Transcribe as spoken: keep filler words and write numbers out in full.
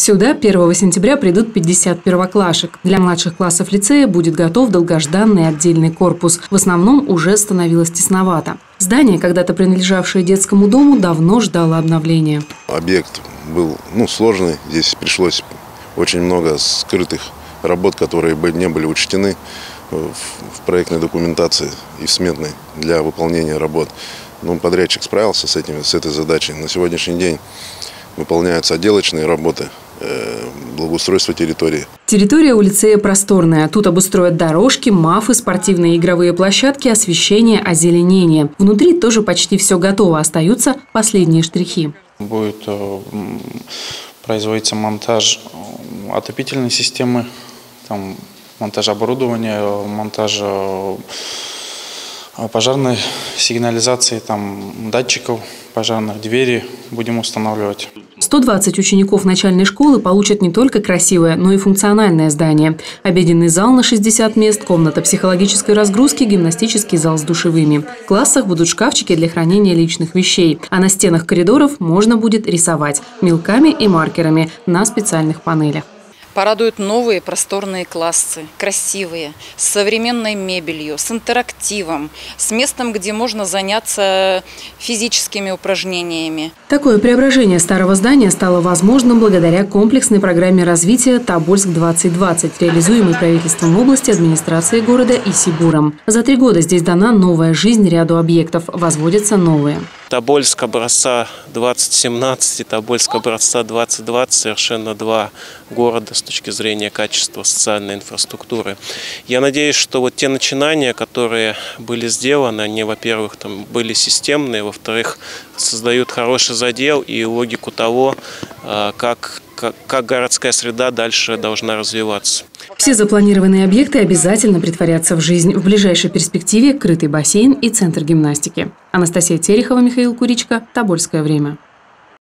Сюда первого сентября придут пятьдесят первоклашек. Для младших классов лицея будет готов долгожданный отдельный корпус. В основном уже становилось тесновато. Здание, когда-то принадлежавшее детскому дому, давно ждало обновления. Объект был ну, сложный. Здесь пришлось очень много скрытых работ, которые бы не были учтены в проектной документации и в сметной для выполнения работ. Но подрядчик справился с этим, с этой задачей. На сегодняшний день выполняются отделочные работы, благоустройство территории. Территория у лицея просторная. Тут обустроят дорожки, мафы, спортивные и игровые площадки, освещение, озеленение. Внутри тоже почти все готово. Остаются последние штрихи. Будет производиться монтаж отопительной системы, там, монтаж оборудования, монтаж пожарной сигнализации, там, датчиков пожарных, двери будем устанавливать. сто двадцать учеников начальной школы получат не только красивое, но и функциональное здание. Обеденный зал на шестьдесят мест, комната психологической разгрузки, гимнастический зал с душевыми. В классах будут шкафчики для хранения личных вещей, а на стенах коридоров можно будет рисовать мелками и маркерами на специальных панелях. Порадуют новые просторные классы, красивые, с современной мебелью, с интерактивом, с местом, где можно заняться физическими упражнениями. Такое преображение старого здания стало возможным благодаря комплексной программе развития «Тобольск двадцать двадцать», реализуемой правительством области, администрацией города и Сибуром. За три года здесь дана новая жизнь ряду объектов, возводятся новые. Тобольск образца двадцать семнадцать и Тобольск образца двадцать двадцать совершенно два города с точки зрения качества социальной инфраструктуры. Я надеюсь, что вот те начинания, которые были сделаны, они, во-первых, там были системные, во-вторых, создают хороший задел и логику того, как, как, как городская среда дальше должна развиваться. Все запланированные объекты обязательно претворятся в жизнь. В ближайшей перспективе крытый бассейн и центр гимнастики. Анастасия Терехова, Михаил Куричко. Тобольское время.